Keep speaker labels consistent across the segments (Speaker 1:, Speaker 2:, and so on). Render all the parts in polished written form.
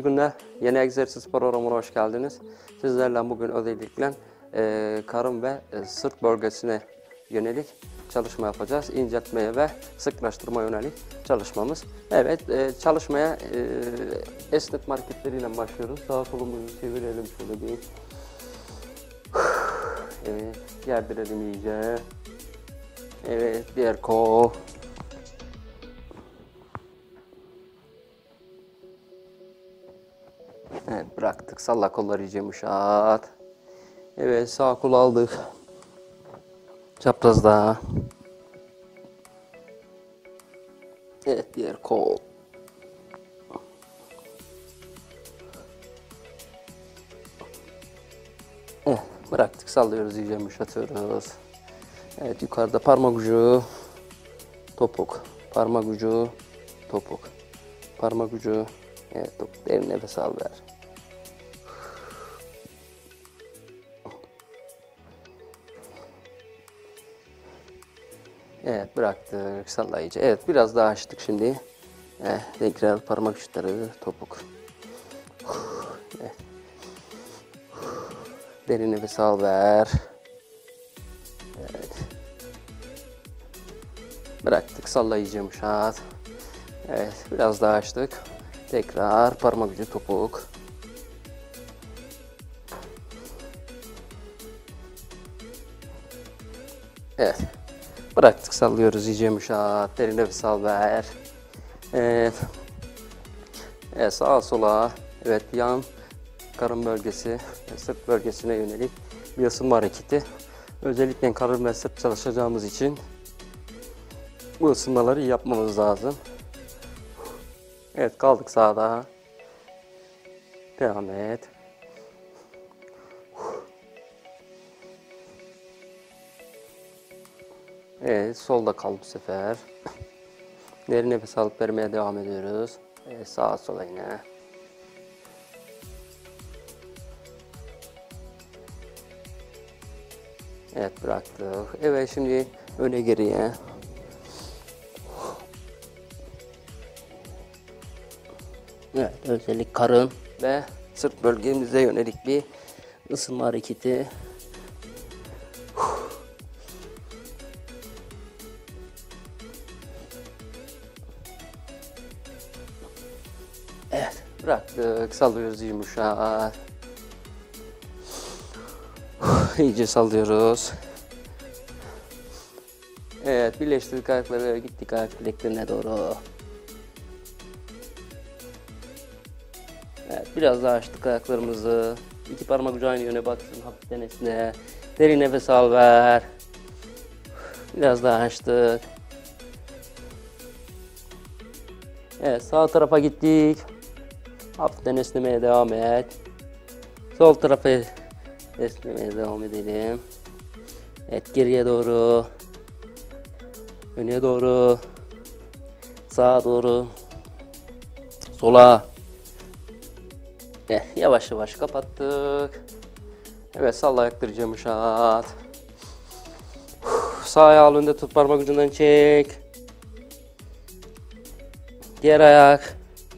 Speaker 1: İyi günler. Yeni egzersiz programına hoş geldiniz. Sizlerle bugün özellikle karın ve sırt bölgesine yönelik çalışma yapacağız. İnceltmeye ve sıklaştırma yönelik çalışmamız. Evet, çalışmaya esnetme hareketleriyle başlıyoruz. Sağ kolumuzu çevirelim şöyle bir. Evet, gerdirelim iyice. Evet, diğer kol. Evet, bıraktık. Salla kolları iyice yumuşat. Evet, sağ kol aldık. Çaprazda. Evet, diğer kol. Evet, bıraktık. Sallıyoruz, iyice yumuşatıyoruz. Evet, yukarıda parmak ucu, topuk. Parmak ucu, topuk. Parmak ucu, evet, topuk. Derin nefes al ver. Evet, bıraktık. Sallayıcı. Evet, biraz daha açtık şimdi. Tekrar parmak uçları, topuk. Evet. Derin nefes al ver. Evet. Bıraktık. Sallayıcı yumuşat. Evet, biraz daha açtık. Tekrar parmak ucu, topuk. Evet. Bıraktık, sallıyoruz, iyice yumuşat. Derin nefes al ver. Evet. Evet, sağa sola. Evet, yan karın bölgesi, sırt bölgesine yönelik bir ısınma hareketi. Özellikle karın ve sırt çalışacağımız için bu ısınmaları yapmamız lazım. Evet, kaldık sağda. Devam et. Evet, solda kal bu sefer. Derin nefes alıp vermeye devam ediyoruz. Evet, sağa sola yine. Evet, bıraktık. Evet, şimdi öne geriye. Evet, özellikle karın ve sırt bölgemize yönelik bir ısınma hareketi. Evet, bıraktık. Sallıyoruz, yumuşak. İyice sallıyoruz. Evet, birleştirdik ayakları, gittik ayak bileklerine doğru. Evet, biraz daha açtık ayaklarımızı. İki parmak ucu aynı yöne baksın, hafiften esne. Derin nefes al ver. Biraz daha açtık. Evet, sağ tarafa gittik. Hafiften esnemeye devam et. Sol tarafa esnemeye devam edelim. Evet, geriye doğru. Öne doğru. Sağa doğru. Sola. Yavaş yavaş kapattık. Evet, salla ayakları yumuşat. Sağ ayağı önde tut, parmak ucundan çek. Diğer ayak.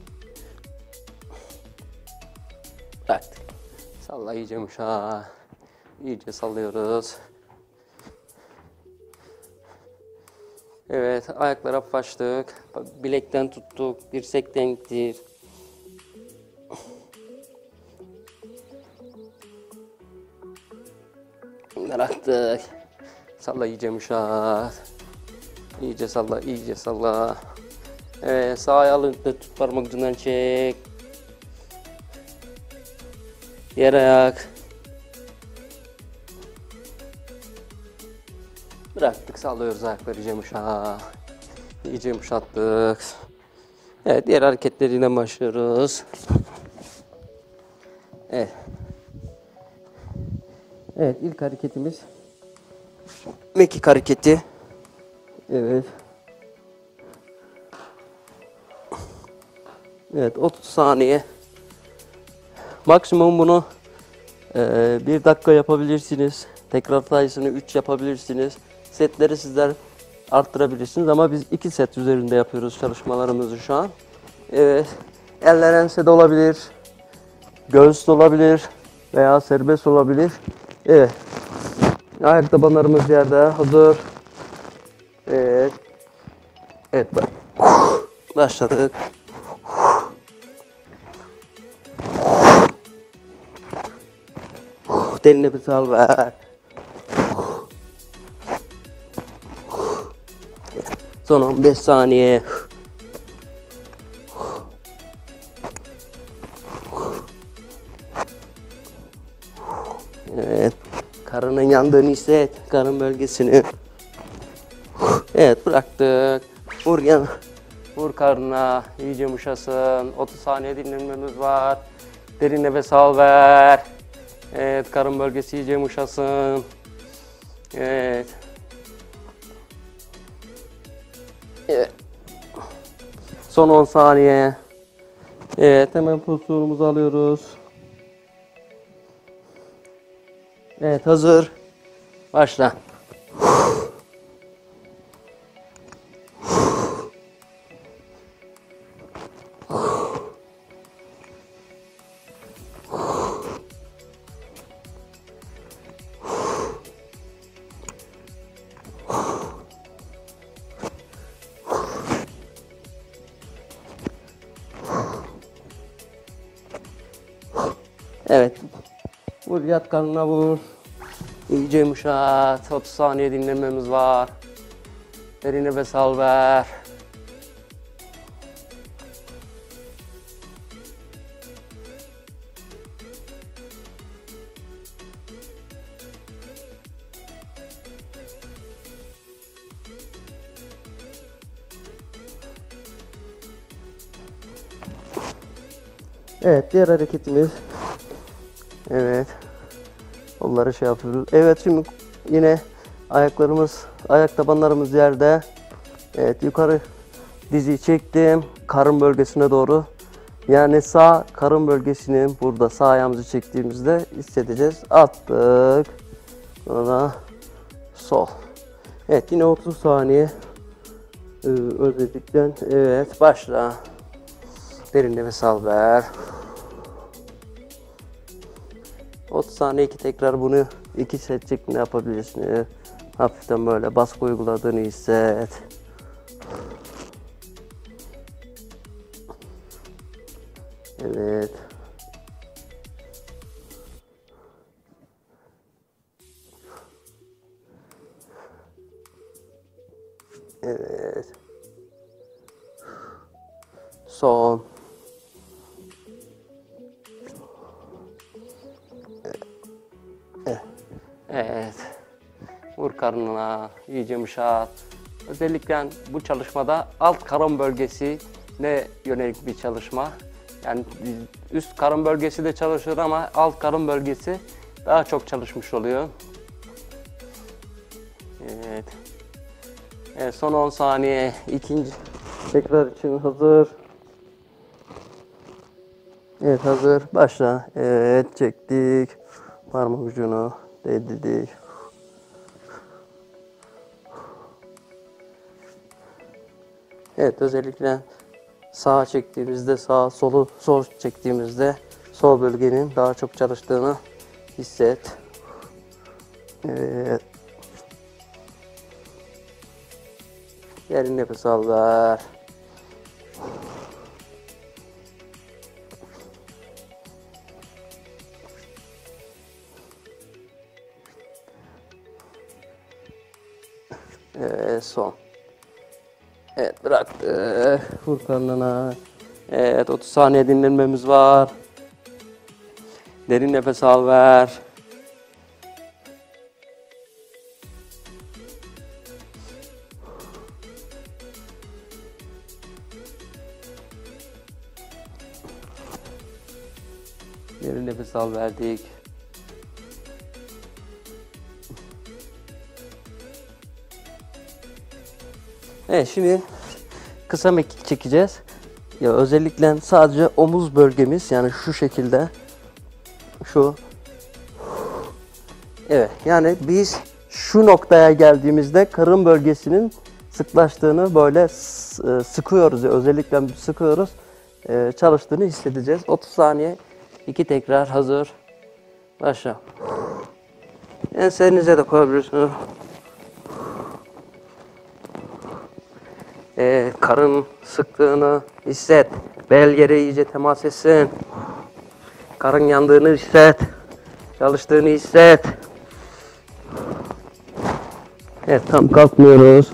Speaker 1: Bıraktık. Salla iyice yumuşat. İyice sallıyoruz. Evet, ayaklara açtık. Bilekten tuttuk, dirsekten gittik. Bıraktık. Salla iyice yumuşat. İyice salla, iyice salla. Evet, sağ ayağını tut, parmak ucundan çek. Diğer ayak. Bıraktık, sallıyoruz ayakları, iyice yumuşat. İyice yumuşattık. Evet, diğer hareketleriyle başlıyoruz. Evet. Evet, ilk hareketimiz mekik hareketi. Evet. Evet, 30 saniye. Maksimum bunu 1 dakika yapabilirsiniz. Tekrar sayısını 3 yapabilirsiniz. Setleri sizler arttırabilirsiniz ama biz 2 set üzerinde yapıyoruz çalışmalarımızı şu an. Evet. Eller ensede olabilir. Göğüs olabilir veya serbest olabilir. Evet. Ayak tabanlarımız yerde. Hazır. Evet. Evet. Başladık. Derin nefes al ver. Son 15 saniye. Evet. Karının yandığını hisset. Karın bölgesini. Evet, bıraktık. Vur yan. Vur karnına. İyice yumuşasın. 30 saniye dinlenmemiz var. Derin nefes al ver. Evet, karın bölgesi iyice yumuşasın. Evet. Evet. Son 10 saniye. Evet, hemen pozisyonumuzu alıyoruz. Evet, hazır. Başla. Evet. Vur, yat karnına vur. İyice yumuşat. 30 saniye dinlememiz var. Derin nefes al ver. Evet, diğer hareketimiz. Evet. Onları şey yapıyoruz. Evet, şimdi yine ayaklarımız, ayak tabanlarımız yerde. Evet, yukarı dizi çektim. Karın bölgesine doğru. Yani sağ karın bölgesinin burada sağ ayağımızı çektiğimizde hissedeceğiz. Attık. Sonra sol. Evet, yine 30 saniye. Özellikle. Evet, başla. Derin nefes al ver. 30 saniye tekrar bunu 2 set şeklinde yapabilirsin. Hafiften böyle baskı uyguladığını hisset. Evet. Evet. Son. Evet. Vur karnına, iyice yumuşat. Özellikle bu çalışmada alt karın bölgesine yönelik bir çalışma. Yani üst karın bölgesi de çalışır ama alt karın bölgesi daha çok çalışmış oluyor. Evet. Evet, son 10 saniye. İkinci tekrar için hazır. Evet, hazır. Başla. Evet, çektik. Parmak ucunu değdirdik. Evet, özellikle sağa çektiğimizde sağ, solu sol çektiğimizde sol bölgenin daha çok çalıştığını hisset. Evet. Derin nefes al ver. Son. Evet, bıraktık. Vur karnına. Evet, 30 saniye dinlenmemiz var. Derin nefes al ver. Derin nefes al verdik. Evet, şimdi kısa mekik çekeceğiz. Ya özellikle sadece omuz bölgemiz, yani şu şekilde, şu. Evet, yani biz şu noktaya geldiğimizde karın bölgesinin sıklaştığını böyle sıkıyoruz. Özellikle sıkıyoruz. Çalıştığını hissedeceğiz. 30 saniye 2 tekrar hazır. Başla. Ensenize de koyabilirsiniz. Karın sıktığını hisset. Bel yere iyice temas etsin. Karın yandığını hisset. Çalıştığını hisset. Evet, tam kalkmıyoruz.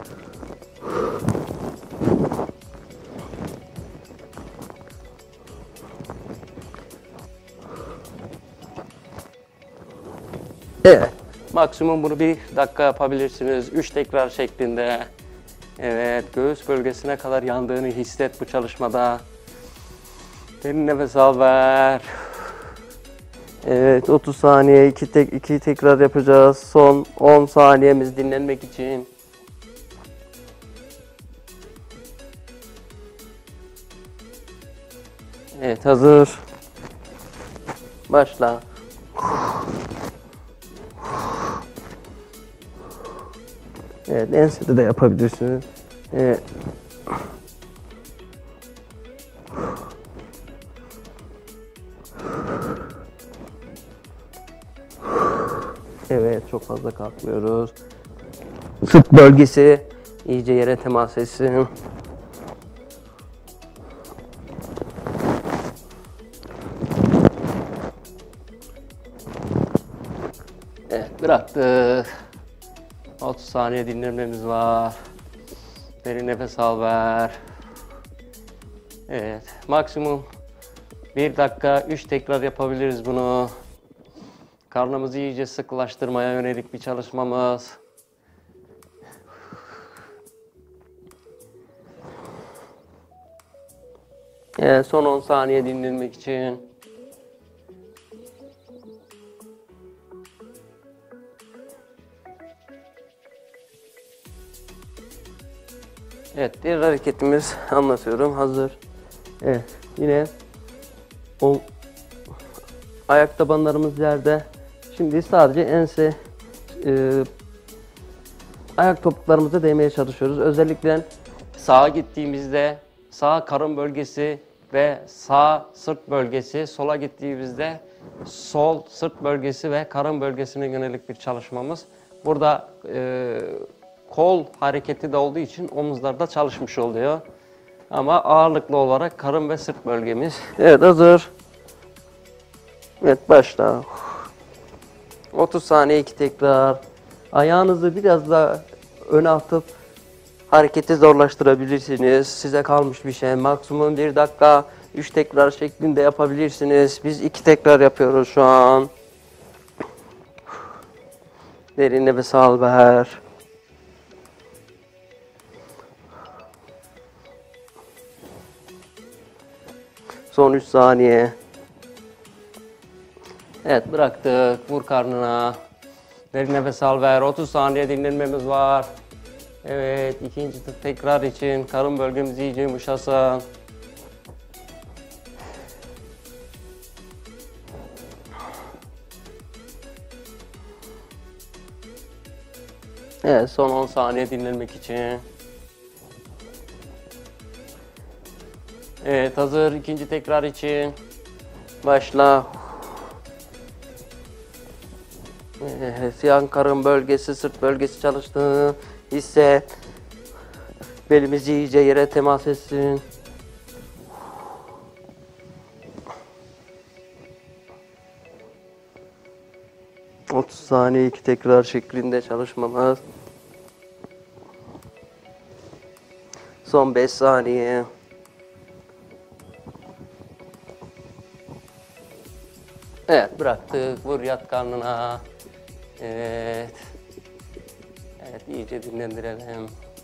Speaker 1: Evet. Maksimum bunu 1 dakika yapabilirsiniz. 3 tekrar şeklinde. Evet. Göğüs bölgesine kadar yandığını hisset bu çalışmada. Derin nefes al, ver. Evet. 30 saniye 2 tekrar yapacağız. Son 10 saniyemiz dinlenmek için. Evet. Hazır. Başla. Evet, ensede de yapabilirsiniz. Evet. Evet, çok fazla kalkmıyoruz. Sırt bölgesi iyice yere temas etsin. Evet, bıraktık. 30 saniye dinlenmemiz var. Derin nefes al, ver. Evet, maksimum 1 dakika 3 tekrar yapabiliriz bunu. Karnımızı iyice sıkılaştırmaya yönelik bir çalışmamız. Evet, son 10 saniye dinlenmek için. Evet, diğer hareketimiz anlatıyorum. Hazır. Evet, yine ayak tabanlarımız yerde. Şimdi sadece ense, ayak topuklarımıza değmeye çalışıyoruz. Özellikle sağa gittiğimizde sağ karın bölgesi ve sağ sırt bölgesi, sola gittiğimizde sol sırt bölgesi ve karın bölgesine yönelik bir çalışmamız. Burada kol hareketi de olduğu için omuzlarda çalışmış oluyor. Ama ağırlıklı olarak karın ve sırt bölgemiz. Evet, hazır. Evet, başla. 30 saniye 2 tekrar. Ayağınızı biraz daha öne atıp hareketi zorlaştırabilirsiniz. Size kalmış bir şey. Maksimum 1 dakika 3 tekrar şeklinde yapabilirsiniz. Biz 2 tekrar yapıyoruz şu an. Derin nefes al, ver. Son 3 saniye. Evet, bıraktık. Vur karnına. Derin nefes al, ver. 30 saniye dinlenmemiz var. Evet, ikinci tekrar için karın bölgemiz iyice yumuşasın. Evet, son 10 saniye dinlenmek için. Evet, hazır. İkinci tekrar için. Başla. Evet, yan karın bölgesi, sırt bölgesi çalıştığını hisset. Belimiz iyice yere temas etsin. ...30 saniye 2 tekrar şeklinde çalışmamız. Son 5 saniye. Evet, bıraktık. Vur, yat karnına. Evet. Evet, iyice dinlendirelim.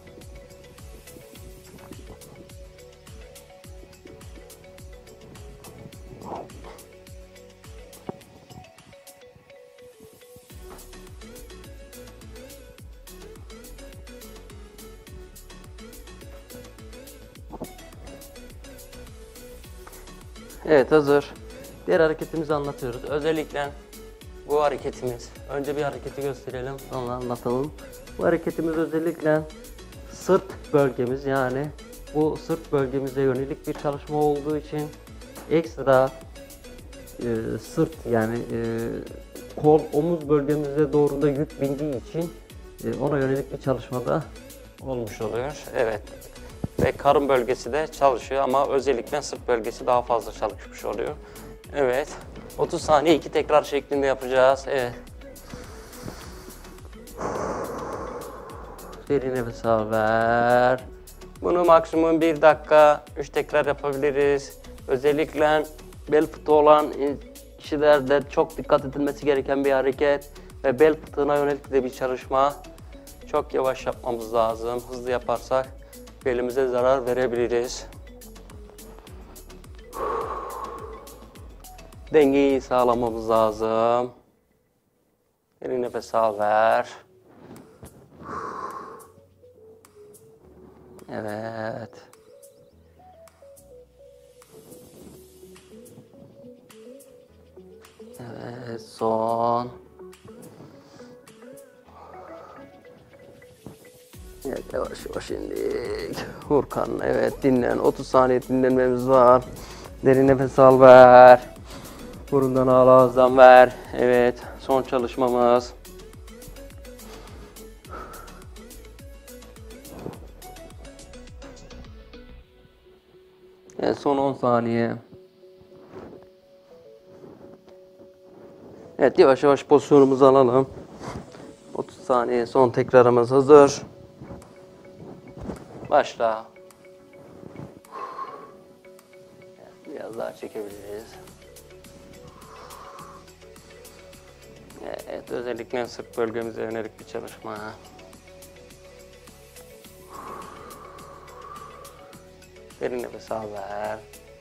Speaker 1: Evet, hazır. Diğer hareketimizi anlatıyoruz. Özellikle bu hareketimiz. Önce bir hareketi gösterelim, sonra anlatalım. Bu hareketimiz özellikle sırt bölgemiz, yani bu sırt bölgemize yönelik bir çalışma olduğu için ekstra sırt yani kol omuz bölgemize doğru da yük bindiği için ona yönelik bir çalışmada olmuş oluyor. Evet. Ve karın bölgesi de çalışıyor ama özellikle sırt bölgesi daha fazla çalışmış oluyor. Evet. 30 saniye 2 tekrar şeklinde yapacağız. Evet. Derin nefes al, ver. Bunu maksimum 1 dakika 3 tekrar yapabiliriz. Özellikle bel fıtığı olan kişilerde çok dikkat edilmesi gereken bir hareket ve bel fıtığına yönelik de bir çalışma. Çok yavaş yapmamız lazım. Hızlı yaparsak belimize zarar verebiliriz. Dengeyi sağlamamız lazım. Derin nefes al, ver. Evet. Evet, son. Evet, yavaş yavaş indik. Hurkan, evet dinlen. 30 saniye dinlenmemiz var. Derin nefes al, ver. Burundan al, ağızdan ver. Evet, son çalışmamız. Evet, son 10 saniye. Evet, yavaş yavaş pozisyonumuzu alalım. 30 saniye, son tekrarımız hazır. Başla. Evet, biraz daha çekebiliriz. Evet, özellikle sırt bölgemize yönelik bir çalışma. Derin nefes al, ver.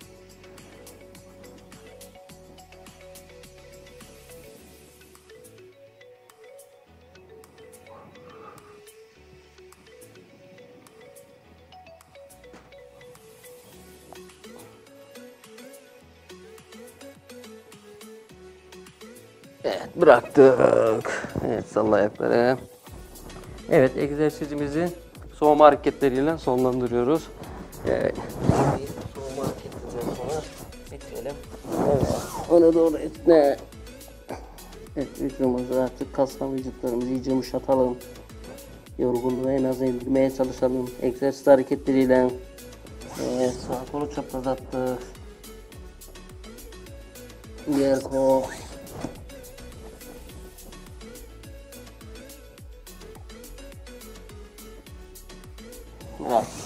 Speaker 1: Evet, bıraktık. Evet, salla ayakları. Evet, egzersizimizi soğuma hareketleriyle sonlandırıyoruz. Evet. Soğuma hareketlerinden sonra bitirelim. Evet, ona doğru etme. Evet, vücudumuzu artık kaslan vücutlarımızı iyice yumuşatalım. Yorgunluğu en az indirmeye çalışalım. Egzersiz hareketleriyle. Evet, sağ kolu çaprazlattık. Diğer kol. Bırak.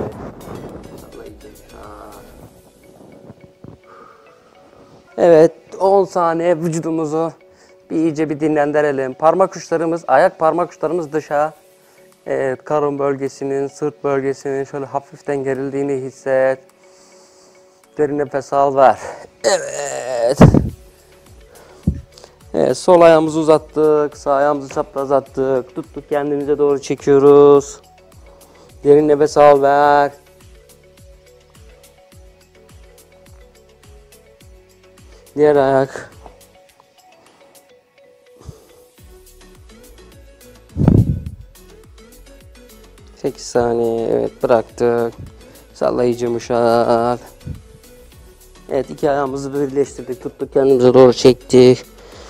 Speaker 1: Evet, 10 saniye vücudumuzu iyice bir dinlendirelim. Parmak uçlarımız, ayak parmak uçlarımız dışa. Evet, karın bölgesinin, sırt bölgesinin şöyle hafiften gerildiğini hisset. Derin nefes al, ver. Evet. Evet, sol ayağımızı uzattık, sağ ayağımızı çaprazlattık. Tuttuk, kendimize doğru çekiyoruz. Derin nefes al, ver. Diğer ayak. Sekiz saniye. Evet, bıraktık. Sallayıcı yumuşak. Evet, iki ayağımızı birleştirdik. Tuttuk, kendimize doğru çektik.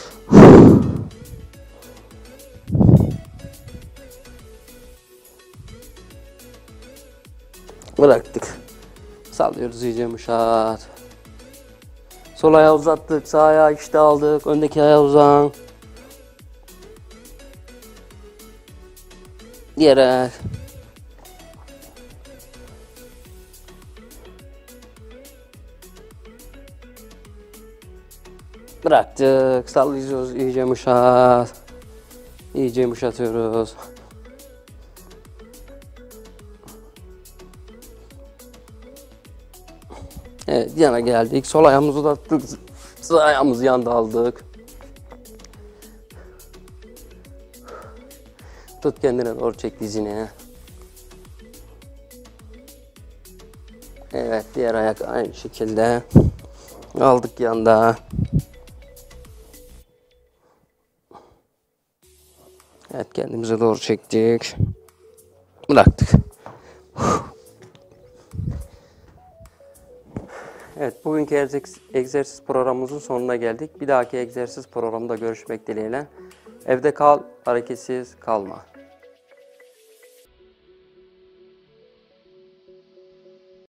Speaker 1: Bıraktık. Sallıyoruz iyice yumuşak. Sol ayağı uzattık. Sağ ayağı işte aldık. Öndeki ayağı uzan. Diğer ayak. Bıraktık. Sallıyoruz iyice yumuşak. İyice yumuşatıyoruz. Evet, yana geldik. Sol ayağımızı uzattık. Sağ ayağımızı yanda aldık. Tut, kendine doğru çek dizini. Evet, diğer ayak aynı şekilde. Aldık yanda. Evet, kendimize doğru çektik. Bıraktık. Evet, bugünkü egzersiz programımızın sonuna geldik. Bir dahaki egzersiz programında görüşmek dileğiyle. Evde kal, hareketsiz kalma.